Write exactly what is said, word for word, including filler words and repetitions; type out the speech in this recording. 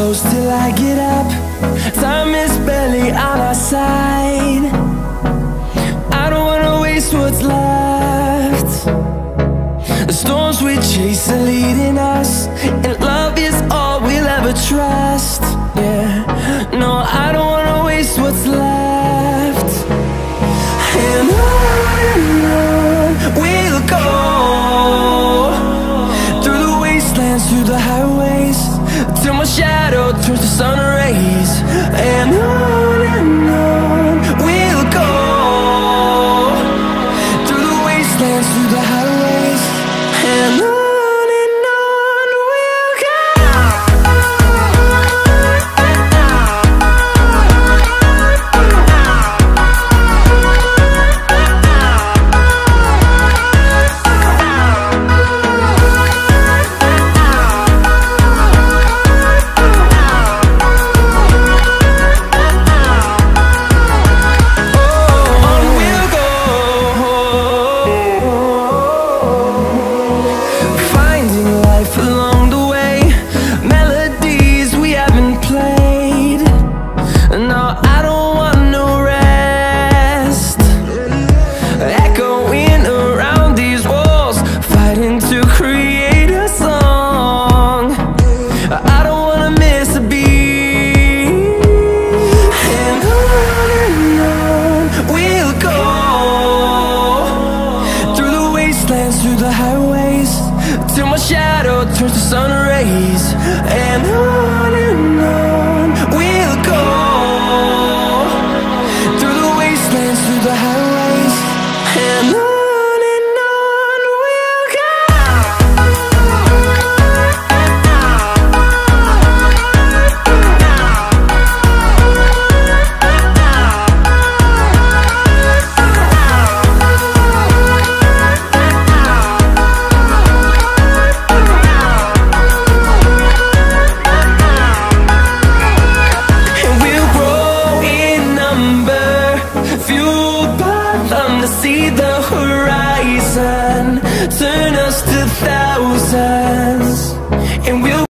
close till I get up. Time is barely on our side. I don't wanna waste what's left. The storms we chase are leading us, and love is all we'll ever trust. Yeah, no, I don't wanna waste what's left. And on and on we'll go, through the wastelands, through the highways, till my shadow turns to sun rays. And on and on we'll go, through the wastelands, through the highways, and on. Through the highways, till my shadow turns to sun rays. And on and on we'll go, through the wastelands, through the highways, and on. See the